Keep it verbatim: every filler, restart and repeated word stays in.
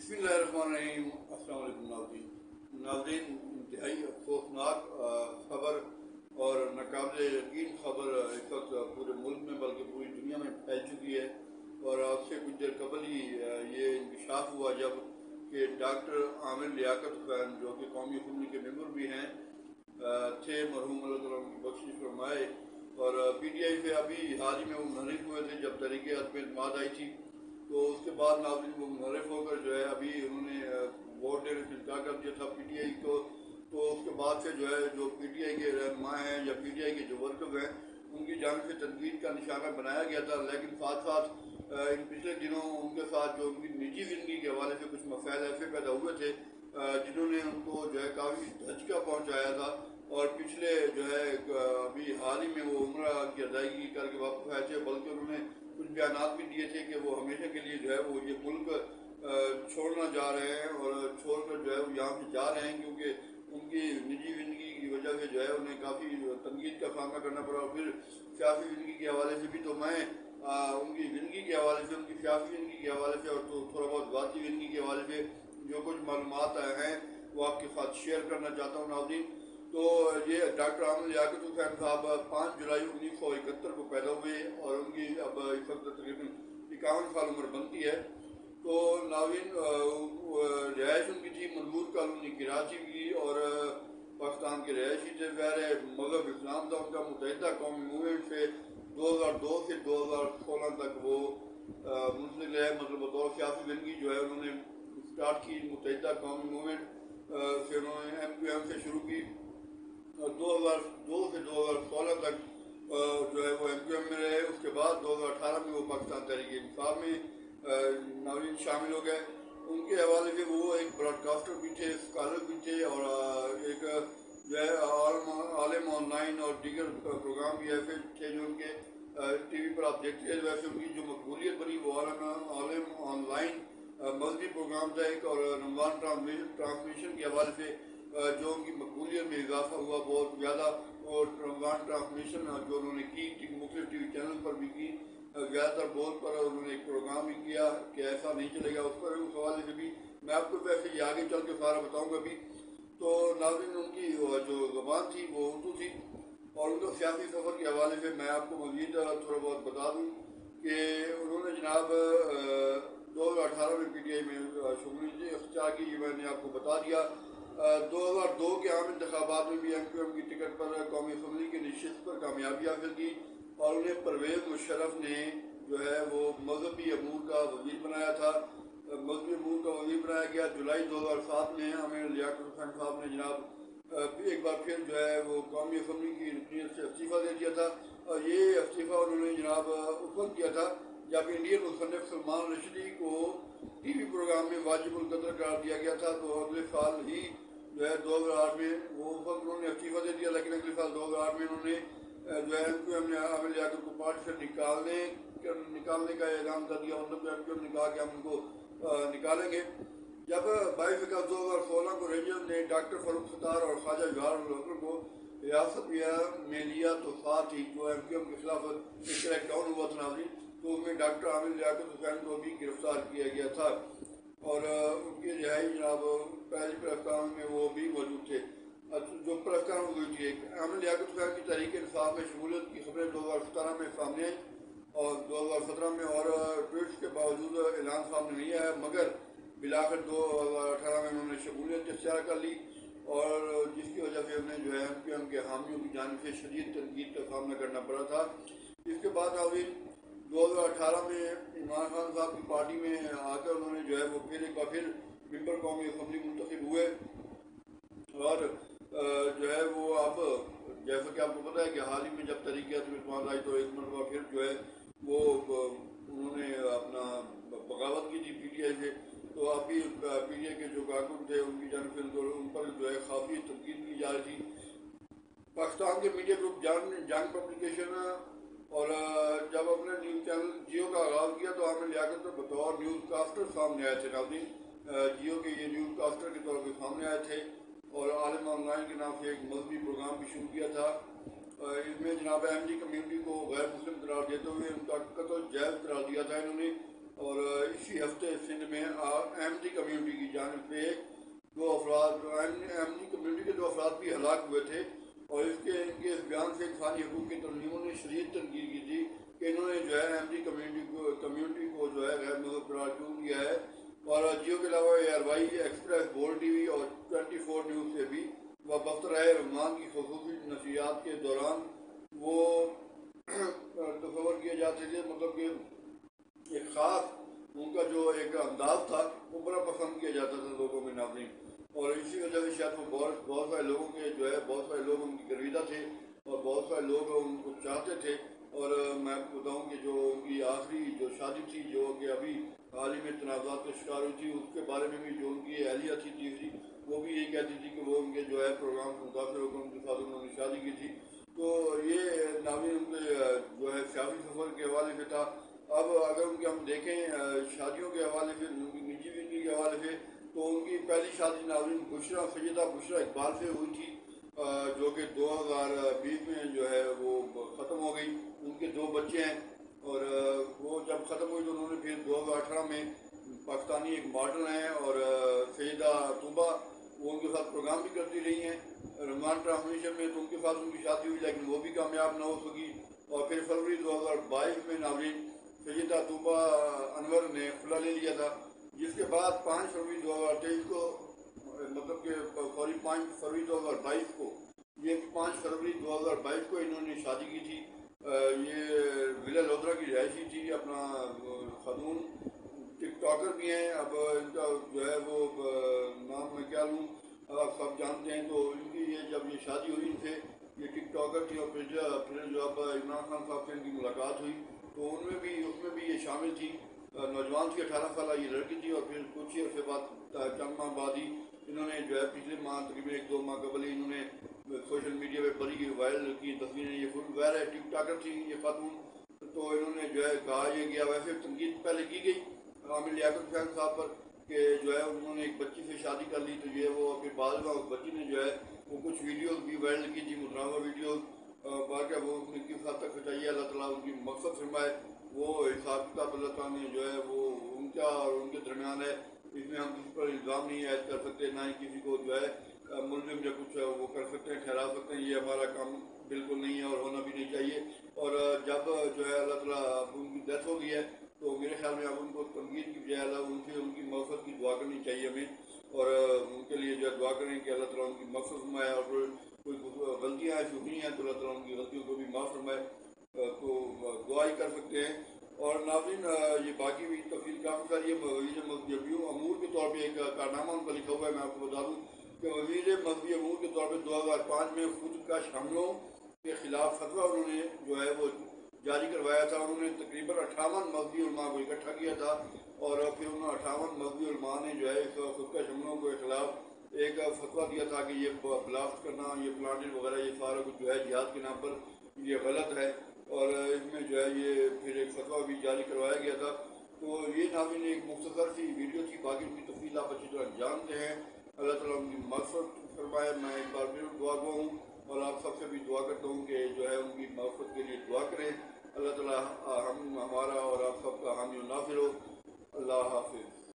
بسم اللہ الرحمن الرحیم۔ السلام علیکم ناظرین ناظرین انتہائی افسوسناک خبر اور ناقابل یقین خبر اس وقت پورے ملک میں بلکہ پوری دنیا میں پھیل چکی ہے، اور آپ سے کچھ دیر قبل ہی یہ انکشاف ہوا جب کہ ڈاکٹر عامر لیاقت حسین، جو کہ قومی اسمبلی کے ممبر بھی ہیں تھے، مرحوم اللہ تعالیٰ ان کی بخشش فرمائے، اور پی ٹی آئی سے ابھی حال ہی میں وہ منحرف ہوئے تھے جب تحریک عدم اعتماد آئی تھی، تو اس کے بعد ناظرین وہ منحرف ہو کر جو ہے ابھی انہوں نے ووٹ دینے سے انکار کر دیا تھا پی ٹی آئی کو۔ تو اس کے بعد سے جو ہے جو پی ٹی آئی کے رہنما ہیں یا پی ٹی آئی کے جو ورکر ہیں ان کی جانب سے تنقید کا نشانہ بنایا گیا تھا، لیکن ساتھ ساتھ ان پچھلے دنوں ان کے ساتھ جو ان کی نجی زندگی کے حوالے سے کچھ مسائل ایسے پیدا ہوئے تھے جنہوں نے ان کو جو ہے کافی دھچکا پہنچایا تھا، اور پچھلے جو ہے ابھی حال ہی میں وہ عمرہ کی ادائیگی کر کے واپس آئے تھے، بلکہ انہوں نے کچھ بیانات بھی دیے تھے کہ وہ ہمیشہ کے لیے جو ہے وہ یہ ملک چھوڑنا جا رہے ہیں اور چھوڑ کر جو ہے وہ یہاں سے جا رہے ہیں، کیونکہ ان کی نجی زندگی کی وجہ سے جو ہے انہیں کافی تنقید کا سامنا کرنا پڑا، اور پھر سیاسی زندگی کے حوالے سے بھی۔ تو میں ان کی زندگی کے حوالے سے، ان کی سیاسی زندگی کے حوالے سے اور تھوڑا بہت ذاتی زندگی کے حوالے سے جو کچھ معلومات ہیں وہ آپ کے ساتھ شیئر کرنا چاہتا ہوں ناظرین۔ تو یہ ڈاکٹر عامر لیاقت حسین صاحب پانچ جولائی انیس سو اکہتر کو پیدا ہوئے، اور ان کی اب اس وقت تقریباً اکاون سال عمر بنتی ہے۔ تو ناظرین رہائش ان کی تھی منظور کالونی کراچی کی، اور پاکستان کے رہائشی تھے، ظاہر مذہب اسلام تھا ان کا۔ متحدہ قومی موومنٹ سے دو ہزار دو سے دو ہزار سولہ تک وہ منسلک رہے، مطلب بطور سیاسی زندگی جو ہے انہوں نے اسٹارٹ کی متحدہ قومی موومنٹ سے، انہوں نے ایم کیو ایم سے شروع کی، اور دو ہزار دو سے دو ہزار سولہ تک جو ہے وہ ایم کیو ایم میں رہے۔ اس کے بعد دو ہزار اٹھارہ میں وہ پاکستان تحریک انصاف میں ناظرین شامل ہو گئے۔ ان کے حوالے سے وہ ایک براڈ کاسٹر بھی تھے، اسکالر بھی تھے، اور ایک جو ہے عالم آن لائن اور دیگر پروگرام بھی ایسے تھے جو ان کے ٹی وی پر آپ دیکھتے ہیں۔ ویسے ان کی جو مقبولیت بنی وہ عالم آن لائن مذہبی پروگرام تھا ایک، اور رمضان ٹرانسمیشن کے حوالے سے جو ان کی مقبولیت میں اضافہ ہوا بہت زیادہ، اور رمضان ٹرانسمیشن جو انہوں نے کی مختلف ٹی وی چینل پر بھی کی، زیادہ تر بورڈ پر انہوں نے ایک پروگرام بھی کیا کہ ایسا نہیں چلے گا، اس پر اس حوالے سے بھی میں آپ کو ویسے یہ آگے چل کے سارا بتاؤں گا بھی۔ تو ناظرین ان کی جو زبان تھی وہ اردو تھی، اور ان کا سیاسی سفر کے حوالے سے میں آپ کو مزید تھوڑا بہت بتا دوں کہ انہوں نے جناب دو ہزار اٹھارہ میں پی ٹی آئی میں شمولیت اختیار کی، یہ میں نے آپ کو بتا دیا۔ دو ہزار دو کے عام انتخابات میں بھی ایم کیو ایم کی ٹکٹ پر قومی اسمبلی کی نشست پر کامیابی حاصل کی، اور انہیں پرویز مشرف نے جو ہے وہ مذہبی امور کا وزیر بنایا تھا، مذہبی امور کا وزیر بنایا گیا۔ جولائی دو ہزار سات میں عامر لیاقت حسین صاحب نے جناب ایک بار پھر جو ہے وہ قومی اسمبلی کی رکنیت سے استعفیٰ دے دیا تھا، اور یہ استعفیٰ انہوں نے جناب اس وقت دیا تھا جب انڈین مصنف سلمان رشدی کو ٹی وی پروگرام میں واجب القدر قرار دیا گیا تھا۔ تو اگلے سال ہی جو ہے دو ہزار آٹھ میں وہ اس وقت انہوں نے استعفیٰ دے دیا، لیکن اگلے سال دو ہزار آٹھ میں انہوں نے جو ہے ایم کیو ایم نے عامر لیاقت کو پارٹی سے نکالنے نکالنے کا اعلان کر دیا، مطلب ایم کیو ایم نے کہا کہ ہم ان کو نکالیں گے۔ جب بائیس اگست دو ہزار سولہ کو رینجرز نے ڈاکٹر فاروق ستار اور خواجہ جوہر الحسن کو ریاست میں لیا، تو ساتھ ہی جو ایم کیو ایم کے خلاف ایک کریک ڈاؤن ہوا تھا ناظرین، تو اس میں ڈاکٹر عامر لیاقت حسین کو بھی گرفتار کیا گیا تھا، اور ان کی رہائی جناب پہلی پریس کانفرنس میں وہ بھی موجود تھے جو پریس کانفرنس ہوئی تھی۔ عامر لیاقت حسین کی تحریک انصاف میں شمولیت کی خبریں دو ہزار سترہ میں سامنے آئیں، اور دو ہزار سترہ میں اور ٹویٹس کے باوجود اعلان سامنے نہیں آیا، مگر بلاخر دو ہزار اٹھارہ میں انہوں نے شمولیت اختیار کر لی، اور جس کی وجہ سے انہیں جو ہے ایم کیو ایم کے حامیوں کی جانب سے شدید تنقید کا سامنا کرنا پڑا تھا۔ اس کے بعد ناظرین دو ہزار اٹھارہ میں عمران خان صاحب کی پارٹی میں آ کر انہوں نے جو ہے وہ پھر ایک بار پھر ممبر قومی اسمبلی منتخب ہوئے، اور جو ہے وہ اب جیسا کہ آپ کو پتہ ہے کہ حال ہی میں جب تحریک عدم اعتماد آئی تو ایک مرتبہ پھر جو ہے وہ انہوں نے اپنا بغاوت کی تھی پی ٹی آئی سے، تو اب بھی پی ٹی آئی کے جو کارکن تھے ان کی جانب سے ان پر جو ہے کافی تنقید کی جا رہی تھی۔ پاکستان کے میڈیا گروپ جنگ پبلیکیشن اور جب اپنے نیوز چینل جیو کا آغاز کیا تو عامر لیاقت بطور نیوز کاسٹر سامنے آئے تھے ناظرین، جیو کے یہ نیوز کاسٹر کے طور پہ سامنے آئے تھے، اور عالم آن لائن کے نام سے ایک مذہبی پروگرام بھی شروع کیا تھا۔ اس میں جناب احمدی کمیونٹی کو غیر مسلم قرار دیتے ہوئے ان کا قتل جائز قرار دیا تھا انہوں نے، اور اسی ہفتے سندھ میں احمدی کمیونٹی کی جانب سے دو افراد احمدی کمیونٹی کے دو افراد بھی ہلاک ہوئے تھے، اور اس کے ان کے اس بیان سے انسانی حقوق کی تنظیموں نے شدید تنقید کی تھی کہ انہوں نے جو ہے احمدی کمیونٹی کو کمیونٹی کو جو ہے غیر مذہب قرار کیوں دیا ہے۔ اور جیو کے علاوہ A R Y Express, Bol T V اور ٹوینٹی فور نیوز سے بھی وابستہ رہے۔ رمضان کی خصوصی نشریات کے دوران وہ تصور کیے جاتے تھے، مطلب کہ ایک خاص ان کا جو ایک انداز تھا وہ بڑا پسند کیا جاتا تھا لوگوں میں، ناظرین، اور اسی وجہ سے شاید وہ بہت بہت سارے لوگوں کے جو ہے بہت سارے لوگ ان کی گرویدہ تھے اور بہت سارے لوگ ان کو چاہتے تھے۔ اور میں آپ کو بتاؤں کہ جو ان کی آخری جو شادی تھی جو کہ ابھی حال ہی میں تنازعات کا شکار ہوئی تھی، اس کے بارے میں بھی جو ان کی اہلیہ تھی تیسری، وہ بھی یہی کہتی تھی کہ وہ ان کے جو ہے پروگرام سے متاثر ہو کر ان کے ساتھ انہوں نے شادی کی تھی۔ تو یہ ناظرین ان کے جو ہے سیاسی سفر کے حوالے سے تھا۔ اب اگر ان کے ہم دیکھیں شادیوں کے حوالے سے، ان کی نجی زندگی کے حوالے سے، تو ان کی پہلی شادی ناظرین بشرا سیدہ بشرا اقبال سے ہوئی تھی، جو کہ دو ہزار بیس میں جو ہے وہ ختم ہو گئی۔ ان کے دو بچے ہیں، اور وہ جب ختم ہوئی تو انہوں نے پھر دو ہزار اٹھارہ میں پاکستانی ایک ماڈل ہیں اور سیدہ طوبہ، وہ ان کے ساتھ پروگرام بھی کرتی رہی ہیں رمضان ٹرانسمیشن میں، تو ان کے ساتھ ان کی شادی ہوئی لیکن وہ بھی کامیاب نہ ہو سکی۔ اور پھر فروری دو ہزار بائیس میں ناظرین سیدہ طوبہ انور نے خلا لے لیا تھا، جس کے بعد پانچ فروری دو ہزار تیئیس کو، مطلب کہ سوری پانچ فروری دو ہزار بائیس کو یہ پانچ فروری دو ہزار بائیس کو انہوں نے شادی کی تھی۔ یہ ضلع لودھرا کی رہائشی تھی، اپنا خاتون ٹک ٹاکر بھی ہیں۔ اب ان کا جو ہے وہ نام میں کیا لوں، آپ سب جانتے ہیں۔ تو ان کی یہ جب یہ شادی ہوئی ان سے، یہ ٹک ٹاکر تھی، اور پھر پھر جو اب عمران خان صاحب سے ان کی ملاقات ہوئی تو ان میں بھی اس میں بھی یہ شامل تھی۔ نوجوان تھی، اٹھارہ سالہ یہ لڑکی تھی، اور پھر کچھ ہی عرصے بعد چند ماہ بعد ہی انہوں نے جو ہے پچھلے ماہ تقریباً ایک دو ماہ قبل ہی انہوں نے سوشل میڈیا پہ بڑی وائرل کی تصویریں، یہ فل وائر ہے، ٹک ٹاکر تھی یہ خاتون۔ تو انہوں نے جو ہے کہا یہ گیا، ویسے تنقید پہلے کی گئی عامر لیاقت خان صاحب پر کہ جو ہے انہوں نے ایک بچی سے شادی کر لی، تو یہ وہ پھر بعد میں اس بچی نے جو ہے وہ کچھ ویڈیوز بھی وائرل کی تھی، متنازع ویڈیوز، باقی وہ ان کی حد تک سچائی اللہ تعالیٰ ان کی مقصد فرمائے۔ وہ حساب کتاب اللہ تعالیٰ نے جو ہے وہ ان کا اور ان کے درمیان ہے، اس میں ہم کسی پر الزام نہیں عائد کر سکتے، نہ ہی کسی کو جو ہے ملزم یا کچھ وہ کر سکتے ہیں، ٹھہرا سکتے ہیں، یہ ہمارا کام بالکل نہیں ہے اور ہونا بھی نہیں چاہیے۔ اور جب جو ہے اللہ تعالیٰ اب ان کی ڈیتھ ہو گئی ہے تو میرے خیال میں اب ان کو تنقید کی بجائے اللہ ان سے ان کی مقصد کی دعا کرنی چاہیے ہمیں، اور ان کے لیے جو ہے دعا کریں کہ اللہ تعالیٰ ان کی مقصد فرمائے، اور کوئی غلطیاں ہیں چھوٹی ہیں تو اللہ تعالیٰ ان کی غلطیوں کو بھی معاف فرمائے، تو دعا ہی کر سکتے ہیں۔ اور ناظرین یہ باقی بھی تفصیل کافی ساری ہے۔ وزیر مذہبی امور کے طور پہ ایک کارنامہ ان کا لکھا ہوا ہے، میں آپ کو بتا دوں کہ وزیر مذہبی امور کے طور پہ دو ہزار پانچ میں خود کش حملوں کے خلاف فتویٰ انہوں نے جو ہے وہ جاری کروایا تھا۔ انہوں نے تقریباً اٹھاون مذہبی علماء کو اکٹھا کیا تھا، اور پھر انہوں نے اٹھاون مذہبی علماء نے جو ہے اس خودکش حملوں کے خلاف ایک فتویٰ دیا تھا کہ یہ بلاسٹ کرنا، یہ پلانٹنگ وغیرہ، یہ سارا کچھ جو ہے جہاد کے نام پر یہ غلط ہے، اور اس میں جو ہے یہ پھر ایک فتویٰ بھی جاری کروایا گیا تھا۔ تو یہ ناظرین ایک مختصر سی ویڈیو تھی، باقی ان کی تفصیل آپ اچھی طرح جانتے ہیں۔ اللہ تعالیٰ ان کی مغفرت فرمائے۔ میں ایک بار پھر دعا گو ہوں اور آپ سب سے بھی دعا کرتا ہوں کہ جو ہے ان کی مغفرت کے لیے دعا کریں۔ اللہ تعالیٰ ہم ہمارا اور آپ سب کا حامی و ناصر ہو۔ اللہ حافظ۔